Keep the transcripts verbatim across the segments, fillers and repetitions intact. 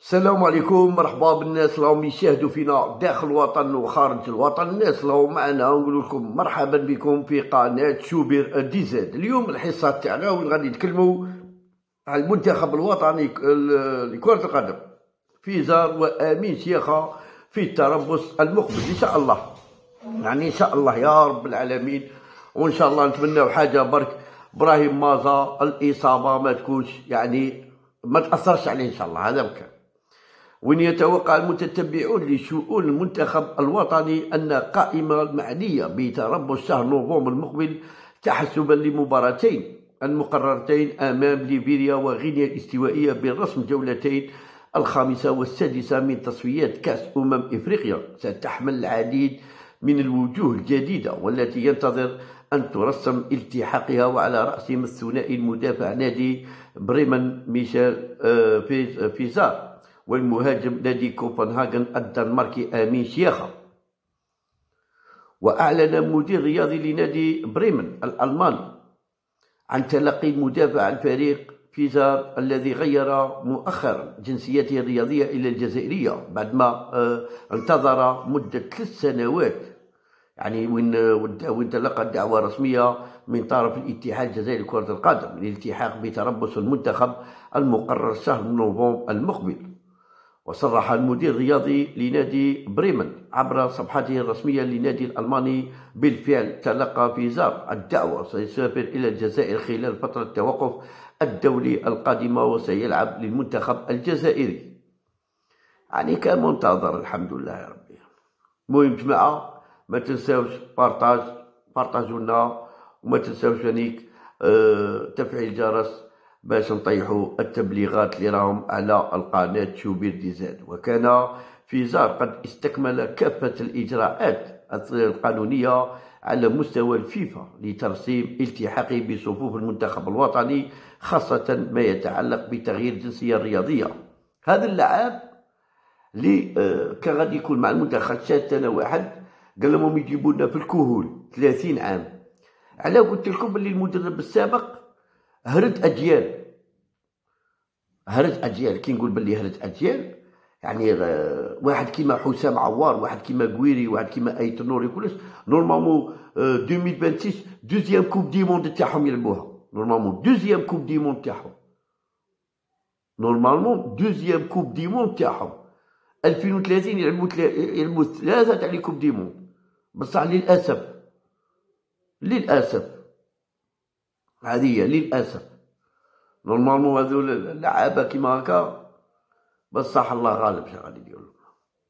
السلام عليكم، مرحبا بالناس اللي راهم يشاهدوا فينا داخل الوطن وخارج الوطن. الناس اللي راهم معنا نقول لكم مرحبا بكم في قناه شوبير دي زاد. اليوم الحصه تاعنا وين غادي نتكلموا على المنتخب الوطني لكره القدم فيزار وامين شيخه في التربص المقبل ان شاء الله. يعني ان شاء الله يا رب العالمين، وان شاء الله نتمناو حاجه برك ابراهيم مازا الاصابه ما تكونش يعني ما تاثرش عليه ان شاء الله. هذا مكان وين يتوقع المتتبعون لشؤون المنتخب الوطني أن قائمة المعنية بتربص شهر نوفمبر المقبل تحسبا لمباراتين المقررتين أمام ليبيريا وغينيا الاستوائية برسم جولتين الخامسة والسادسة من تصفيات كأس أمم إفريقيا ستحمل العديد من الوجوه الجديدة والتي ينتظر أن ترسم التحاقها، وعلى رأسهم الثنائي المدافع نادي بريمن ميشيل فيزار والمهاجم نادي كوبنهاغن الدنماركي امين شيخه. واعلن مدير رياضي لنادي بريمن الالماني عن تلقي المدافع الفريق فيزار الذي غير مؤخرا جنسيته الرياضيه الى الجزائريه بعدما انتظر مده ثلاث سنوات، يعني وين وين تلقى الدعوه الرسميه من طرف الاتحاد الجزائري لكره القدم للالتحاق بتربص المنتخب المقرر شهر نوفمبر المقبل. وصرح المدير الرياضي لنادي بريمن عبر صفحته الرسمية للنادي الألماني بالفعل تلقى فيزار الدعوة، سيسافر إلى الجزائر خلال فترة التوقف الدولي القادمة وسيلعب للمنتخب الجزائري. يعني كان منتظر الحمد لله يا ربي. المهم جماعة ما تنساوش بارطاج بارطاجونا وما تنساوش هنيك اه تفعيل الجرس باش نطيحوا التبليغات اللي راهم على القناة شوبير دي زاد. وكان فيزار قد استكمل كافة الإجراءات القانونية على مستوى الفيفا لترسيم التحاقه بصفوف المنتخب الوطني، خاصة ما يتعلق بتغيير الجنسية الرياضية. هذا اللاعب اللي كان غادي يكون مع المنتخب شات انا واحد قال لهم يجيبوا لنا في الكهول ثلاثين عام. على قلت لكم باللي المدرب السابق هرد اجيال هرد اجيال كي نقول باللي هرد اجيال يعني واحد كيما حسام عوار، واحد كيما قويري، واحد كيما ايت نوري، كلش نورمالمون ألفين وستة وعشرين دوزيام كوب دي موند تاعهم يلعبوها. نورمالمون دوزيام كوب دي موند تاعهم نورمالمون دوزيام كوب دي موند تاعهم ألفين وثلاثين يلعبوا يلعبوا ثلاثه تاع لي كوب دي موند. بصح للاسف للاسف هذه للاسف نورمالمون هذو اللعابه كيما هكا، بصح الله غالب. شنو غادي ندير لهم؟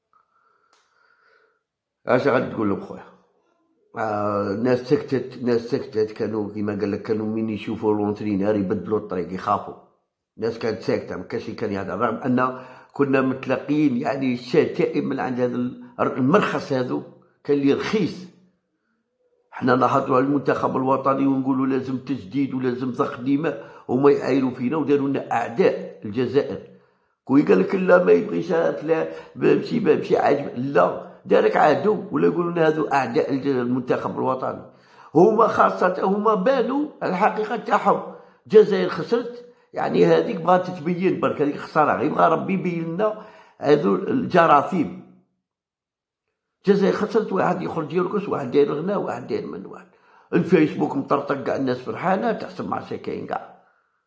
اش غادي تقول لهم خويا؟ آه ناس سكتت ناس سكتت كانوا كيما قال لك كانوا من يشوفوا لونترينير يبدلوا الطريق يخافوا. ناس كانت ساكته، ما كانش كان يهضر، رغم ان كنا متلقين يعني الشتائم من عند هذا المرخص. هذو كان لي رخيص. حنا نهضروا على المنتخب الوطني ونقولوا لازم تجديد ولازم ضخ دماء، هما يعايروا فينا وداروا لنا اعداء الجزائر. كوي قال لك لا ما يبغيش لا بمشي بمشي عاجب، لا دارك عادو ولا يقولوا لنا هذو اعداء المنتخب الوطني. هما خاصه هما بانوا الحقيقه تاعهم. الجزائر خسرت، يعني هذيك بغات تتبين برك، هذيك خساره يبغى ربي يبين لنا هذو الجراثيم. الجزائر خسرت، واحد يخرج يرقص، واحد داير غناء، واحد داير من واحد. الفيسبوك مطرطق كاع الناس فرحانه تحسب مع شي كاين كاع.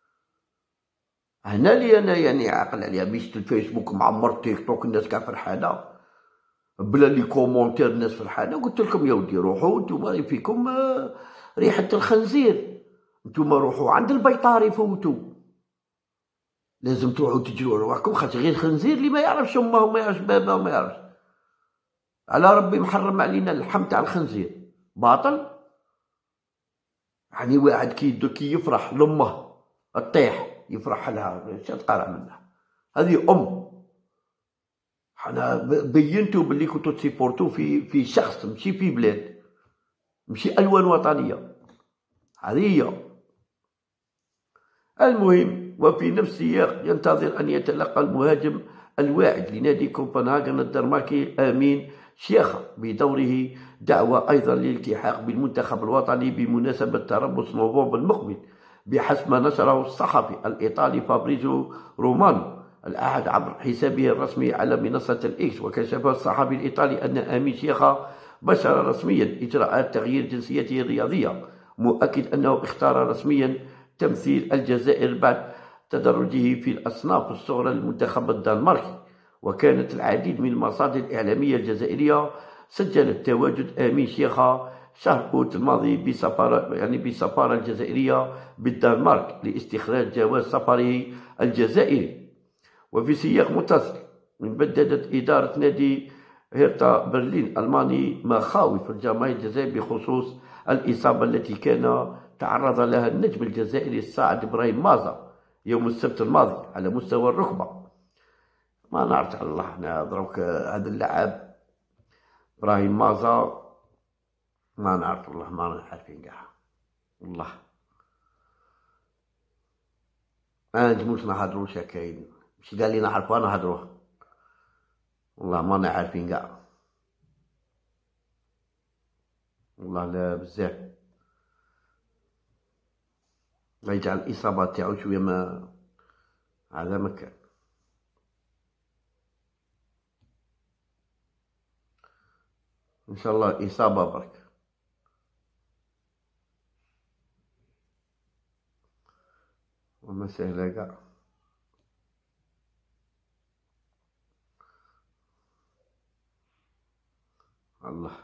هنا لي انا يعني عاقل عليها بيش الفيسبوك معمر، تيك توك الناس كاع فرحانه بلا لي كومونتير الناس فرحانه. قلت لكم يا ودي روحوا نتوما فيكم ريحه الخنزير، نتوما روحوا عند البيطاري فوتوا. لازم تروحوا تجروا رواحكم، خاطر غير خنزير اللي ما يعرفش امه وما يعرفش بابا وما يعرفش. على ربي محرم علينا اللحم تاع الخنزير، باطل. يعني واحد كي كي يفرح لامه الطيح يفرح لها، تقرا منها هذه ام. حنا بينتو باللي كنتو تسيبورتو في في شخص، ماشي في بلاد، ماشي الوان وطنيه. هذه هي. المهم وفي نفس السياق ينتظر ان يتلقى المهاجم الواعد لنادي كوبنهاغن الدنماركي امين شيخه بدوره دعوة أيضا للالتحاق بالمنتخب الوطني بمناسبة تربص نوفمبر المقبل، بحسب ما نشره الصحفي الإيطالي فابريزيو رومانو الأحد عبر حسابه الرسمي على منصة الإكس. وكشف الصحفي الإيطالي أن أمين شيخة بشر رسميا إجراءات تغيير جنسيته الرياضية، مؤكد أنه اختار رسميا تمثيل الجزائر بعد تدرجه في الأصناف الصغرى للمنتخب الدنماركي. وكانت العديد من المصادر الإعلامية الجزائرية سجلت تواجد أمين شيخة شهر أوت الماضي بسفارة يعني بالسفارة الجزائرية بالدنمارك لاستخراج جواز سفره الجزائري. وفي سياق متصل، بددت إدارة نادي هيرتا برلين الألماني مخاوف الجماهير الجزائرية بخصوص الإصابة التي كان تعرض لها النجم الجزائري الصاعد إبراهيم مازا يوم السبت الماضي على مستوى الركبة. ما نعرف الله، احنا دروك هذا اللاعب إبراهيم مازا ما نعرف والله، ما عارفين كاع والله، ما نجموش نهضروش هكاين، ماشي قال لي نعرفوها نهضروها والله ما عارفين كاع والله. لا بزاف ما يجعل الإصابات تاعو شوية ما هذا مكان. إن شاء الله إصابة برك. وما سهلة كاع الله.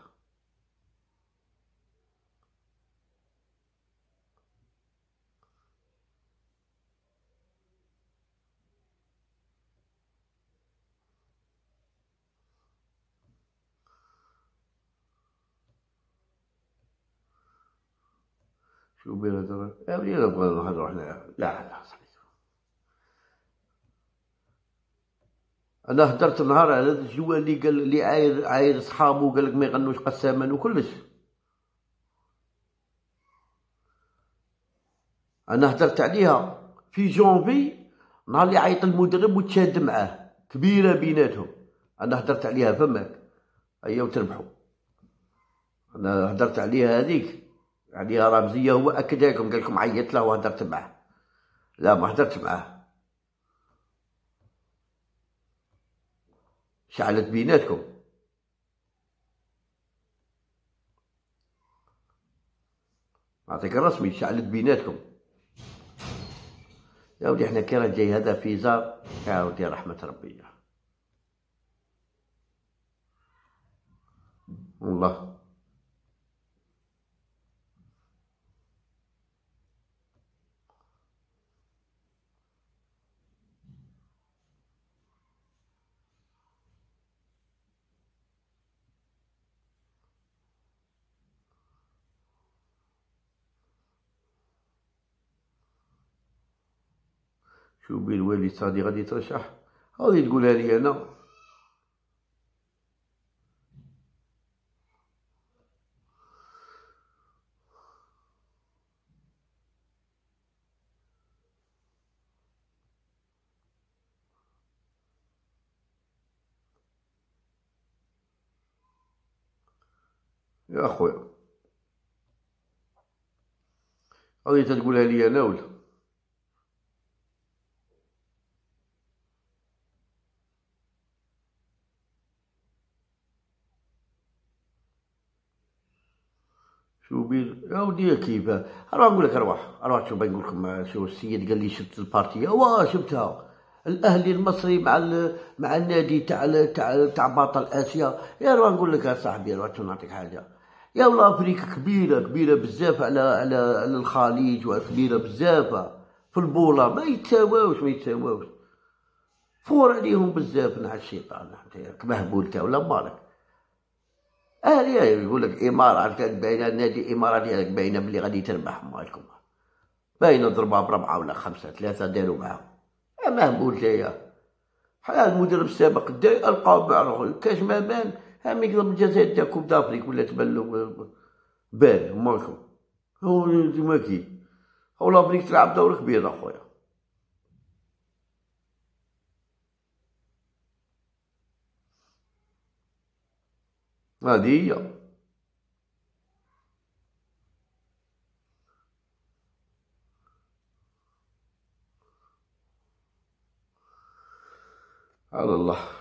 شو بينا ترى يا ولي نبغى نهضرو حنا، لا لا صحيح. أنا هدرت نهار على هذا الجوا اللي قال اللي عاير عاير صحابو قال لك ما يغنوش قساما وكلش. أنا هدرت عليها في جونفي نهار اللي عيط المدرب وتشاد معاه كبيرة بيناتهم، أنا هدرت عليها فماك هيا وتربحوا. أنا هدرت عليها هذيك عليها رمزية، هو أكد لكم قال لكم عيط له وهدرت معاه. لا ما هدرت معاه، شعلت بيناتكم. نعطيك الرسمي شعلت بيناتكم يا ودي. احنا كي راه جاي هذا فيزا يا ودي رحمة ربي والله. شو بي الوالد صادي غادي يترشح، هذه تقولها لي أنا. يا أخويا هذه تقولها لي أنا ولا؟ شو بي يا ودي كيف أروح نقول لك، أروح أروح شوف نقول لكم شو السيد قال لي شفت البارتية. واه شفتها، الأهلي المصري مع مع النادي تاع تاع تاع بطل آسيا. يا روح نقول لك يا صاحبي، روح نعطيك حاجة. يا والله أفريقيا كبيرة كبيرة بزاف على على على الخليج، وكبيرة بزاف في البولة، ما يتساواوش ما يتساواوش. فور عليهم بزاف نع الشيطان مهبول تا ولا مالك. اهلي يقول لك امارات كانت باينه، النادي الاماراتي باينه بلي غادي تربح مالكم، باينه ضربها بربعه ولا خمسه ثلاثه داروا معاهم. مهبول تايا بحال المدرب السابق دا القاو مع كاش ما بان هم يقلب الجزائر تاع كوب دافريك ولا تبان بان مالكم. هو ديما كي هو لافريك تلعب دور كبير اخويا. هذه هي. على الله.